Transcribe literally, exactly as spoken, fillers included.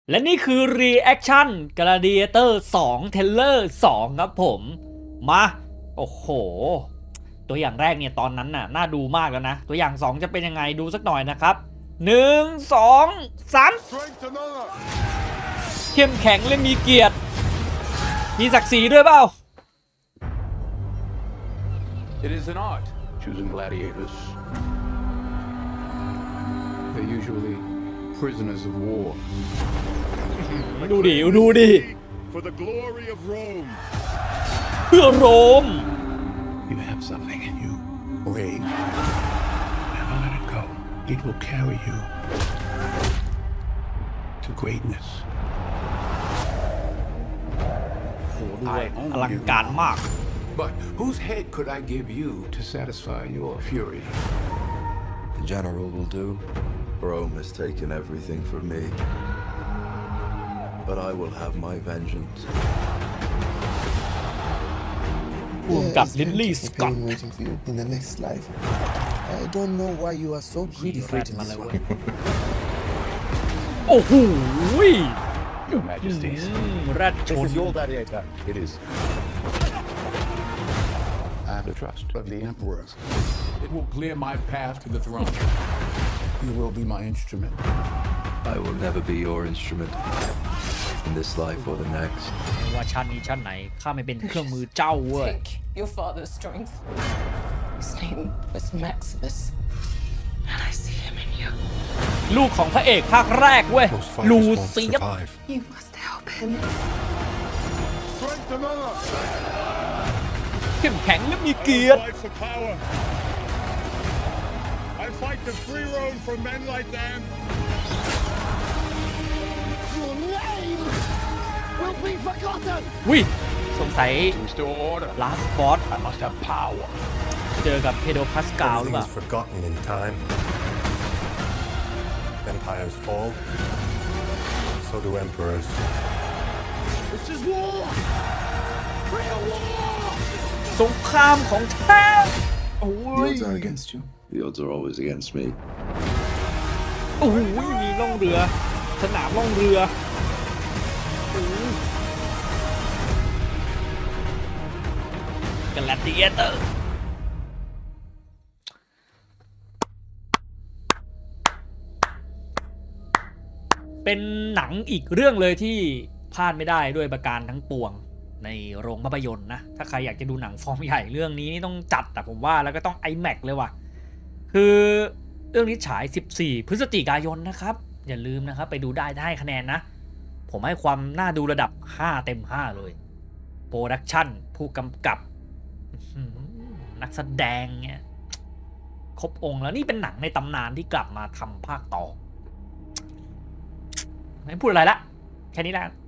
และนี่คือ Reaction Gladiator สอง Trailer สองครับผมมาโอ้โหตัวอย่างแรกเนี่ยตอนนั้นน่ะน่าดูมากแล้วนะตัวอย่างสองจะเป็นยังไงดูสักหน่อยนะครับหนึ่ง สอง สามเข้มแข็งและมีเกียรติมีศักดิ์ศรีด้วยเปล่า It is an art choosing gladiators. They're usually prisoners of war. ดูดิดูดิ For the glory of Rome. เพื่อโรม You have something in you, brave. Never let it go. It will carry you to greatness. โหด้วยอลังการมาก But whose head could I give you to satisfy your fury? The general will do. Rome has taken everything from me. But I will have my vengeance. ร่วมกับลิลลี่สกอต waiting for you in the next life. I don't know why you are so greedy for it in this one. โอ้โห Your Majesties. แรดชน your gladiator. It is. I have the trust of the emperors. It will clear my path to the throne. You will be my instrument. I will never be your instrument. In this life or the next. ว่าชาตินี้ชาติไหนข้าไม่เป็นเครื่องมือเจ้าเว้ย Take your father's strength. His name was Maximus, and I see him in you. ลูกของพระเอกภาคแรกเว้ย Most ลู fighters won't เซียส survive. You must help him. Strength and honor. เข้มแข็งและมีเกียร I ติ fight for power. I fight to free Rome from men like them. Your name will be forgotten. วิสงสัย Restore order. ลาสบอส I must have power. เจอกับเพโดพาสกาลหรือเป Everything ล่า is forgotten in time. Empires fall. So do emperors. This is war. Real war. สงครามของแท้โอ้ย The odds are against you. The odds are always against me. โอ้ยมีล่องเรือ สนามล่องเรือกลาดิเอเตอร์เป็นหนังอีกเรื่องเลยที่พลาดไม่ได้ด้วยประการทั้งปวงในโรงภาพยนตร์นะถ้าใครอยากจะดูหนังฟอร์มใหญ่เรื่องนี้นี่ต้องจัดแต่ผมว่าแล้วก็ต้อง ไอแม็กซ์ เลยว่ะคือเรื่องนี้ฉายสิบสี่พฤศจิกายนนะครับอย่าลืมนะครับไปดูได้ได้คะแนนนะผมให้ความน่าดูระดับห้าเต็มห้าเลยโปรดักชั่นผู้กำกับนักแสดงเนี่ยครบองค์แล้วนี่เป็นหนังในตำนานที่กลับมาทำภาคต่อไม่พูดอะไรละแค่นี้แล้ว